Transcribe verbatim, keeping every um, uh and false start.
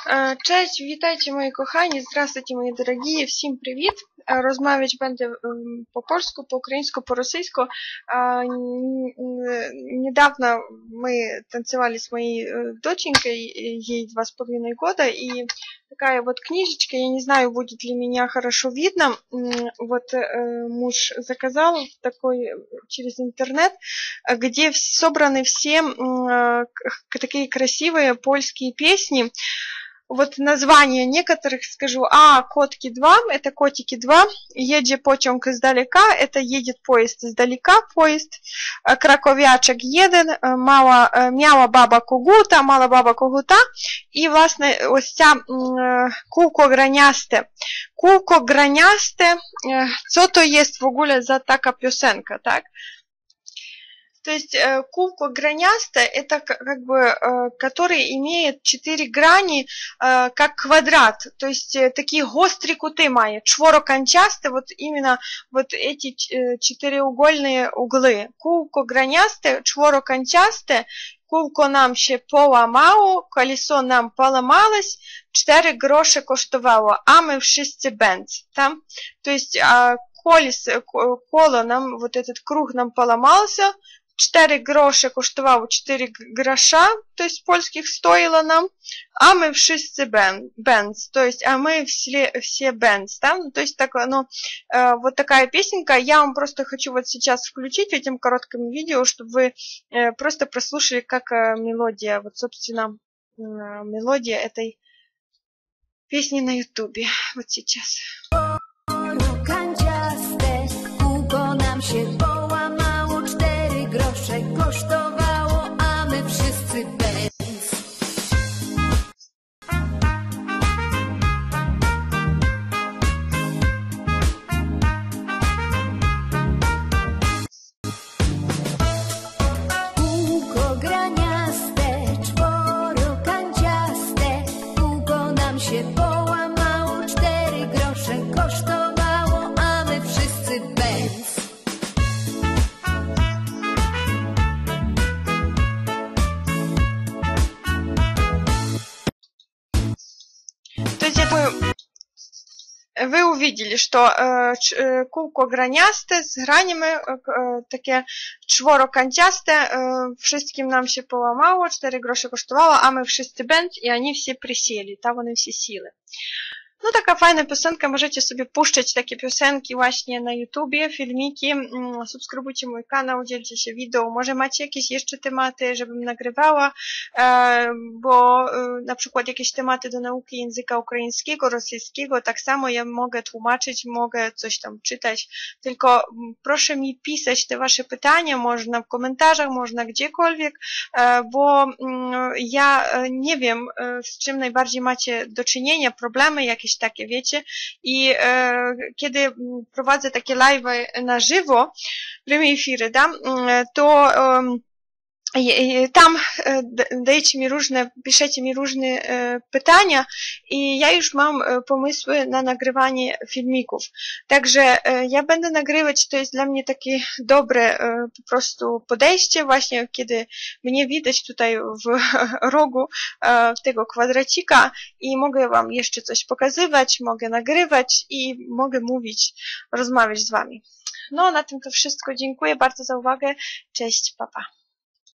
Cześć, witajcie moi kochani, здравствуйте moi дорогие, всім привіт. Розмовляти będę по польsku, по украинску, по российску. Недавно мы танцевали с моей доченькой, ей два с половиной года, и такая вот книжечка, я не знаю, будет ли меня хорошо видно, вот муж заказал такой через интернет, где собраны все такие красивые польские песни. Вот название некоторых скажу. А, Котки два, это Котики два. Едет потёмк издалека, это едет поезд издалека, поезд. Краковячок один, мала, мяла баба Когута, мала баба Когута. І, власне, ось ця Кулко гранясте. Кулко гранясте, co to jest w ogóle za taka piosenka, так? То есть кулко гранясте это как бы, который имеет четыре грани, как квадрат, то есть такие гострые куты має, чворокончасте, вот именно вот эти четыреугольные углы. Кулко гранясте, чворокончасте, кулко нам ще поламало, колесо нам поламалось, чотири гроші коштувало, а ми wszyscy bęc. Там, то есть колесо, коло нам, вот этот круг нам поломался, четыре гроши коштувало четыре гроша, то есть польских стоило нам, а мы wszyscy bęc, то есть, а мы все, все bęc, да? То есть, так, ну, э, вот такая песенка, я вам просто хочу вот сейчас включить в этим коротком видео, чтобы вы э, просто прослушали, как э, мелодия, вот, собственно, э, мелодия этой песни на ютубе, вот сейчас. Grosze kosztowało, a my wszyscy bęc. Kółko graniaste, czworokanciaste, kółko nam się połamało, cztery grosze kosztowało, a my wszyscy bęc. То есть, я думаю, вы увидели, что э, кулко гранясте з гранями, э, таке чворокончасте, э, wszystkim нам się połamało, cztery grosze kosztowało, a my wszyscy bęc, i oni все присели, tam one все сіли. No taka fajna piosenka, możecie sobie puszczać takie piosenki właśnie na YouTubie, filmiki, subskrybujcie mój kanał, dzielcie się wideo, może macie jakieś jeszcze tematy, żebym nagrywała, bo na przykład jakieś tematy do nauki języka ukraińskiego, rosyjskiego, tak samo ja mogę tłumaczyć, mogę coś tam czytać, tylko proszę mi pisać te wasze pytania, można w komentarzach, można gdziekolwiek, bo ja nie wiem, z czym najbardziej macie do czynienia, problemy jakieś takie, wiecie, i e, kiedy prowadzę takie live'y na żywo, prямі efiry, da, to e, tam dajecie mi różne, piszecie mi różne e, pytania i ja już mam e, pomysły na nagrywanie filmików. Także e, ja będę nagrywać, to jest dla mnie takie dobre e, po prostu podejście, właśnie kiedy mnie widać tutaj w rogu e, tego kwadracika i mogę wam jeszcze coś pokazywać, mogę nagrywać i mogę mówić, rozmawiać z wami. No, na tym to wszystko. Dziękuję bardzo za uwagę. Cześć, pa pa.